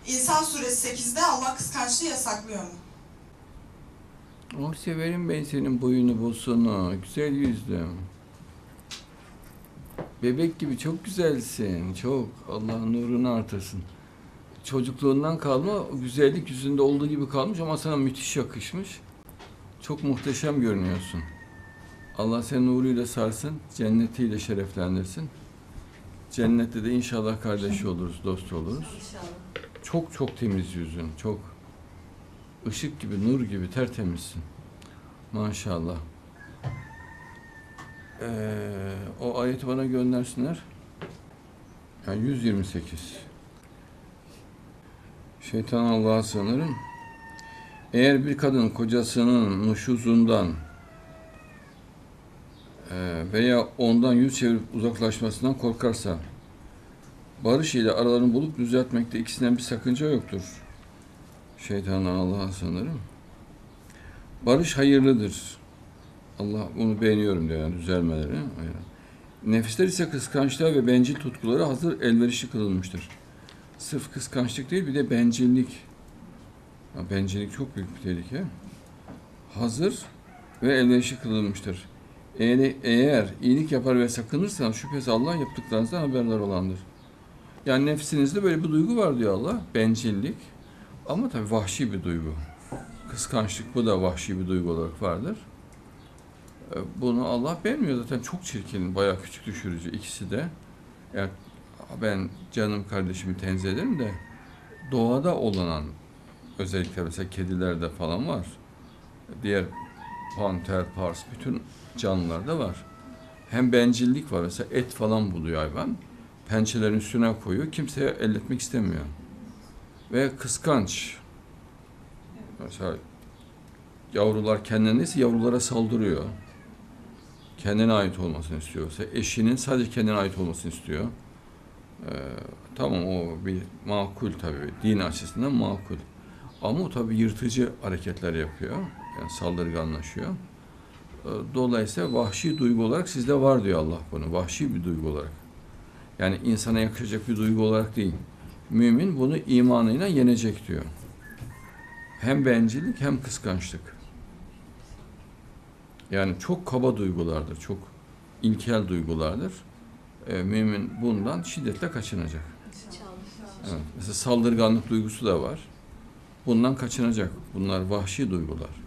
İnsan suresi 8'de Allah kıskançlığı yasaklıyor mu? Oh, severim ben senin boyunu bosunu, güzel yüzlüm. Bebek gibi çok güzelsin, çok. Allah'ın nurunu artırsın. Çocukluğundan kalma, o güzellik yüzünde olduğu gibi kalmış ama sana müthiş yakışmış. Çok muhteşem görünüyorsun. Allah seni nuruyla sarsın, cennetiyle şereflendirsin. Cennette de inşallah kardeşi oluruz, dost oluruz. İnşallah. Çok çok temiz yüzün, çok. Işık gibi, nur gibi tertemizsin. Maşallah. O ayeti bana göndersinler. Yani 128. Şeytan Allah'a sığınırım. Eğer bir kadın kocasının nuşuzundan veya ondan yüz çevirip uzaklaşmasından korkarsa, barış ile aralarını bulup düzeltmekte ikisinden bir sakınca yoktur. Şeytandan Allah'a sığınırım. Barış hayırlıdır. Allah bunu beğeniyorum diyor, yani düzelmeleri. Nefisler ise kıskançlığa ve bencil tutkulara hazır elverişli kılınmıştır. Sırf kıskançlık değil, bir de bencillik. Bencillik çok büyük bir tehlike. Hazır ve elverişli kılınmıştır. Eğer iyilik yapar ve sakınırsan şüphesiz Allah yaptıklarınızdan haberdar olandır. Yani nefsinizde böyle bir duygu var diyor Allah. Bencillik. Ama tabii vahşi bir duygu. Kıskançlık, bu da vahşi bir duygu olarak vardır. Bunu Allah beğenmiyor zaten, çok çirkin, bayağı küçük düşürücü ikisi de. Yani ben canım kardeşimi tenzih ederim de doğada olanan özellikle mesela kedilerde falan var. Diğer panter, pars, bütün canlılarda var. Hem bencillik var, mesela et falan buluyor hayvan. Pençelerin üstüne koyuyor, kimseye elletmek istemiyor. Ve kıskanç. Mesela yavrular kendine neyse yavrulara saldırıyor. Kendine ait olmasını istiyor. Mesela eşinin sadece kendine ait olmasını istiyor. Tamam, o bir makul tabii. Din açısından makul. Ama o tabii yırtıcı hareketler yapıyor. Yani saldırganlaşıyor. Dolayısıyla vahşi duygu olarak sizde var diyor Allah bunu. Vahşi bir duygu olarak. Yani insana yakışacak bir duygu olarak değil. Mümin bunu imanıyla yenecek diyor. Hem bencillik hem kıskançlık. Yani çok kaba duygulardır, çok ilkel duygulardır. Mümin bundan şiddetle kaçınacak. Evet. Mesela saldırganlık duygusu da var. Bundan kaçınacak. Bunlar vahşi duygular.